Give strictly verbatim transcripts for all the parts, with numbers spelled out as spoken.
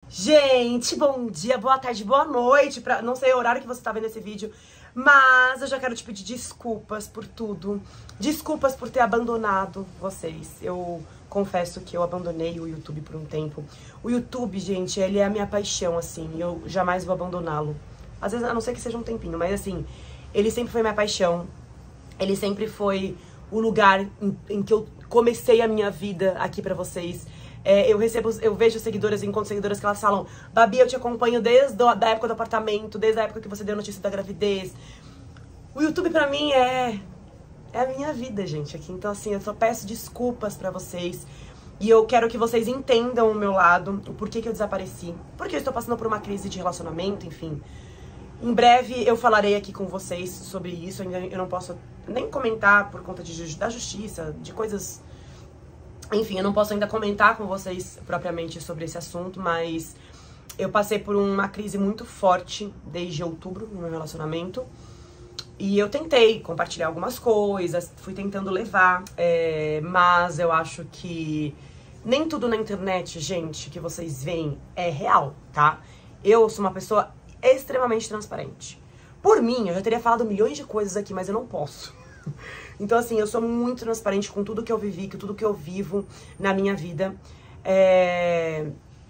Gente, bom dia, boa tarde, boa noite, pra, não sei o horário que você tá vendo esse vídeo, mas eu já quero te pedir desculpas por tudo, desculpas por ter abandonado vocês. Eu confesso que eu abandonei o YouTube por um tempo. O YouTube, gente, ele é a minha paixão, assim, eu jamais vou abandoná-lo. Às vezes, a não ser que seja um tempinho, mas assim, ele sempre foi minha paixão, ele sempre foi o lugar em, em que eu comecei a minha vida aqui pra vocês. É, eu recebo, eu vejo seguidoras, encontro seguidoras que elas falam: Babi, eu te acompanho desde a da época do apartamento, desde a época que você deu notícia da gravidez. O YouTube pra mim é, é a minha vida, gente, aqui. Então assim, eu só peço desculpas pra vocês. E eu quero que vocês entendam o meu lado, o porquê que eu desapareci. Porque eu estou passando por uma crise de relacionamento, enfim. Em breve eu falarei aqui com vocês sobre isso. Ainda eu não posso nem comentar por conta de, da justiça, de coisas... Enfim, eu não posso ainda comentar com vocês propriamente sobre esse assunto, mas eu passei por uma crise muito forte desde outubro no meu relacionamento. E eu tentei compartilhar algumas coisas, fui tentando levar, é, mas eu acho que nem tudo na internet, gente, que vocês veem é real, tá? Eu sou uma pessoa extremamente transparente. Por mim, eu já teria falado milhões de coisas aqui, mas eu não posso. Então, assim, eu sou muito transparente com tudo que eu vivi, com tudo que eu vivo na minha vida. É...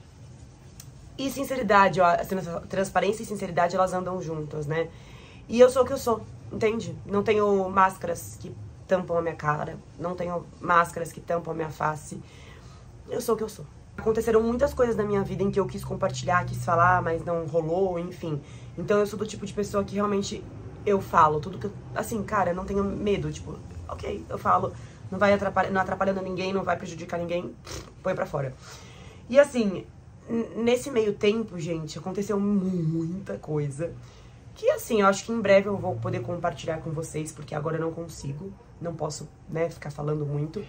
E sinceridade, ó, transparência e sinceridade, elas andam juntas, né? E eu sou o que eu sou, entende? Não tenho máscaras que tampam a minha cara, não tenho máscaras que tampam a minha face. Eu sou o que eu sou. Aconteceram muitas coisas na minha vida em que eu quis compartilhar, quis falar, mas não rolou, enfim. Então eu sou do tipo de pessoa que realmente... eu falo tudo que eu, assim, cara, eu não tenho medo, tipo, ok, eu falo, não vai atrapalhar, não atrapalhando ninguém, não vai prejudicar ninguém, põe pra fora. E assim, nesse meio tempo, gente, aconteceu muita coisa, que assim, eu acho que em breve eu vou poder compartilhar com vocês, porque agora eu não consigo, não posso, né, ficar falando muito,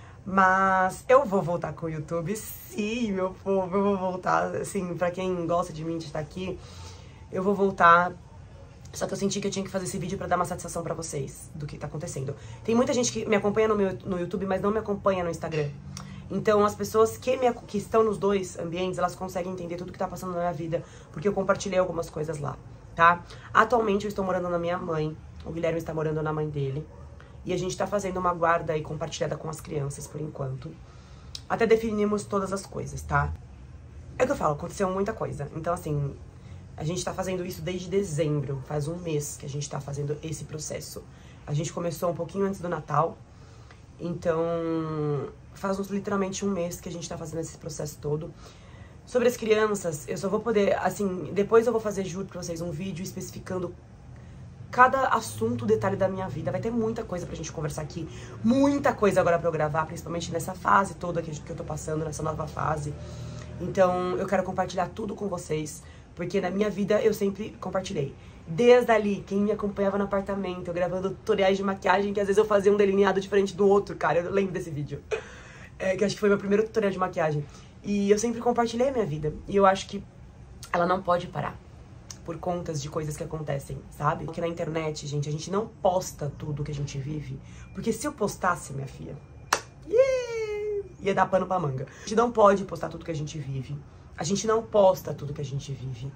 mas eu vou voltar com o YouTube, sim, meu povo, eu vou voltar, assim, pra quem gosta de mim, de estar aqui, eu vou voltar. Só que eu senti que eu tinha que fazer esse vídeo pra dar uma satisfação pra vocês do que tá acontecendo. Tem muita gente que me acompanha no, meu, no YouTube, mas não me acompanha no Instagram. Então as pessoas que, me, que estão nos dois ambientes, elas conseguem entender tudo que tá passando na minha vida, porque eu compartilhei algumas coisas lá, tá? Atualmente eu estou morando na minha mãe, o Guilherme está morando na mãe dele, e a gente tá fazendo uma guarda aí compartilhada com as crianças, por enquanto. Até definimos todas as coisas, tá? É o que eu falo, aconteceu muita coisa. Então assim... a gente tá fazendo isso desde dezembro, faz um mês que a gente tá fazendo esse processo. A gente começou um pouquinho antes do Natal, então faz uns, literalmente um mês que a gente tá fazendo esse processo todo. Sobre as crianças, eu só vou poder, assim, depois eu vou fazer, juro pra vocês, um vídeo especificando cada assunto, detalhe da minha vida. Vai ter muita coisa pra gente conversar aqui, muita coisa agora pra eu gravar, principalmente nessa fase toda que eu tô passando, nessa nova fase. Então eu quero compartilhar tudo com vocês, porque na minha vida eu sempre compartilhei. Desde ali, quem me acompanhava no apartamento, eu gravando tutoriais de maquiagem, que às vezes eu fazia um delineado diferente do outro, cara. Eu lembro desse vídeo. É, que acho que foi meu primeiro tutorial de maquiagem. E eu sempre compartilhei a minha vida. E eu acho que ela não pode parar por contas de coisas que acontecem, sabe? Porque na internet, gente, a gente não posta tudo que a gente vive. Porque se eu postasse, minha filha, yeah, ia dar pano pra manga. A gente não pode postar tudo que a gente vive. A gente não posta tudo que a gente vive.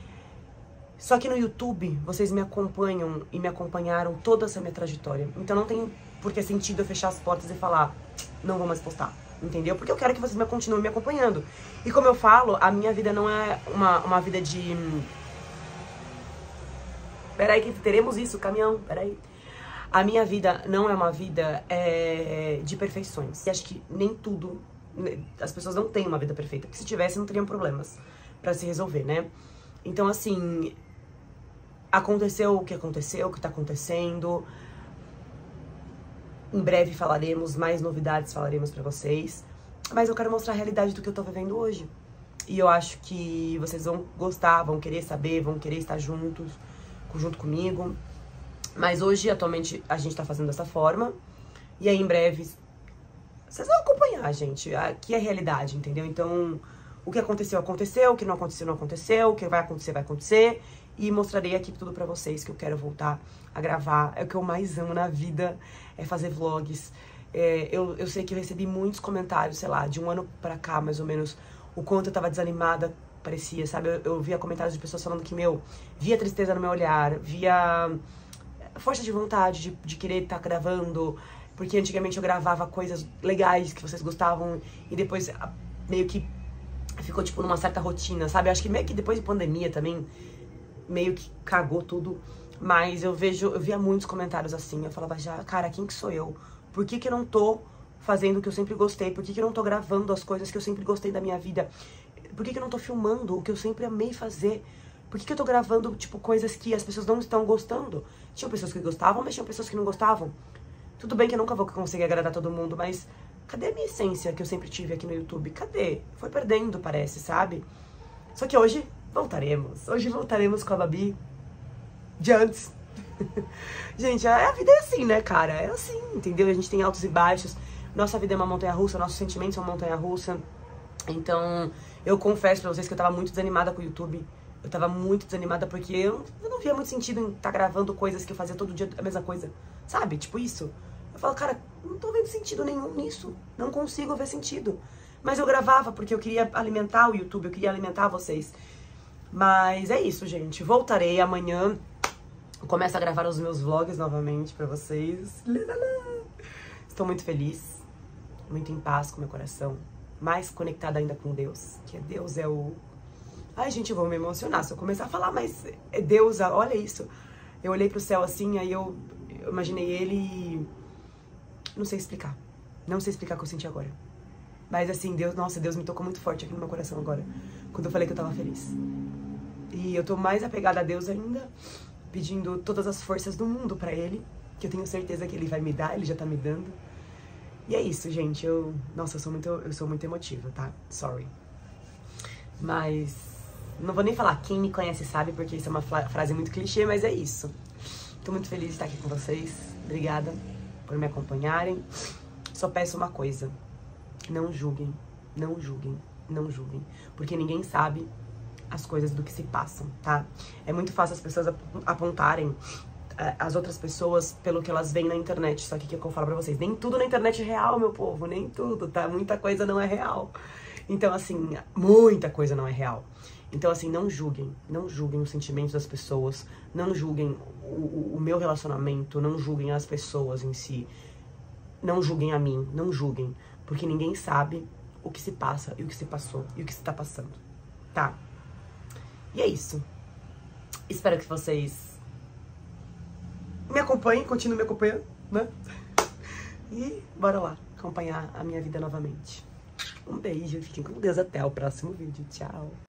Só que no YouTube, vocês me acompanham e me acompanharam toda essa minha trajetória. Então não tem por que sentido eu fechar as portas e falar, não vou mais postar, entendeu? Porque eu quero que vocês me continuem me acompanhando. E como eu falo, a minha vida não é uma, uma vida de... Peraí que teremos isso, caminhão, peraí. A minha vida não é uma vida é, de perfeições. E acho que nem tudo... as pessoas não têm uma vida perfeita, porque se tivesse não teriam problemas pra se resolver, né? Então, assim, aconteceu o que aconteceu, o que tá acontecendo. Em breve falaremos, mais novidades falaremos pra vocês. Mas eu quero mostrar a realidade do que eu tô vivendo hoje. E eu acho que vocês vão gostar, vão querer saber, vão querer estar juntos, junto comigo. Mas hoje, atualmente, a gente tá fazendo dessa forma. E aí, em breve... vocês vão acompanhar, gente. Aqui é a realidade, entendeu? Então, o que aconteceu, aconteceu. O que não aconteceu, não aconteceu. O que vai acontecer, vai acontecer. E mostrarei aqui tudo pra vocês, que eu quero voltar a gravar. É o que eu mais amo na vida, é fazer vlogs. É, eu, eu sei que eu recebi muitos comentários, sei lá, de um ano pra cá, mais ou menos, o quanto eu tava desanimada parecia, sabe? Eu, eu via comentários de pessoas falando que, meu, via tristeza no meu olhar, via força de vontade de, de querer estar gravando, porque antigamente eu gravava coisas legais que vocês gostavam e depois meio que ficou, tipo, numa certa rotina, sabe? Eu acho que meio que depois de pandemia também, meio que cagou tudo. Mas eu vejo, eu via muitos comentários assim, eu falava já, cara, quem que sou eu? Por que que eu não tô fazendo o que eu sempre gostei? Por que que eu não tô gravando as coisas que eu sempre gostei da minha vida? Por que que eu não tô filmando o que eu sempre amei fazer? Por que que eu tô gravando, tipo, coisas que as pessoas não estão gostando? Tinham pessoas que gostavam, mas tinham pessoas que não gostavam. Tudo bem que eu nunca vou conseguir agradar todo mundo, mas cadê a minha essência que eu sempre tive aqui no YouTube? Cadê? Foi perdendo, parece, sabe? Só que hoje voltaremos. Hoje voltaremos com a Babi de antes. Gente, a vida é assim, né, cara? É assim, entendeu? A gente tem altos e baixos. Nossa vida é uma montanha-russa, nossos sentimentos são uma montanha-russa. Então, eu confesso pra vocês que eu tava muito desanimada com o YouTube. Eu tava muito desanimada porque eu, eu não via muito sentido em estar tá gravando coisas que eu fazia todo dia a mesma coisa. Sabe? Tipo isso. Eu falo, cara, não tô vendo sentido nenhum nisso. Não consigo ver sentido. Mas eu gravava porque eu queria alimentar o YouTube, eu queria alimentar vocês. Mas é isso, gente. Voltarei amanhã. Começo a gravar os meus vlogs novamente pra vocês. Estou muito feliz. Muito em paz com meu coração. Mais conectada ainda com Deus. Que Deus é o... Ai, gente, eu vou me emocionar se eu começar a falar, mas é Deus, olha isso. Eu olhei pro céu assim, aí eu, eu imaginei ele e... Não sei explicar. Não sei explicar o que eu senti agora. Mas assim, Deus, nossa, Deus me tocou muito forte aqui no meu coração agora. Quando eu falei que eu tava feliz. E eu tô mais apegada a Deus ainda, pedindo todas as forças do mundo pra Ele, que eu tenho certeza que Ele vai me dar, Ele já tá me dando. E é isso, gente. Eu, nossa, eu sou muito, eu sou muito emotiva, tá? Sorry. Mas não vou nem falar quem me conhece sabe, porque isso é uma frase muito clichê, mas é isso. Tô muito feliz de estar aqui com vocês. Obrigada por me acompanharem. Só peço uma coisa. Não julguem, não julguem, não julguem. Porque ninguém sabe as coisas do que se passam, tá? É muito fácil as pessoas apontarem as outras pessoas pelo que elas veem na internet. Só que o que eu falo pra vocês, nem tudo na internet é real, meu povo, nem tudo, tá? Muita coisa não é real. Então, assim, muita coisa não é real. Então, assim, não julguem, não julguem os sentimentos das pessoas, não julguem o, o, o meu relacionamento, não julguem as pessoas em si, não julguem a mim, não julguem, porque ninguém sabe o que se passa e o que se passou e o que se tá passando, tá? E é isso. Espero que vocês me acompanhem, continuem me acompanhando, né? E bora lá, acompanhar a minha vida novamente. Um beijo, fiquem com Deus, até o próximo vídeo, tchau!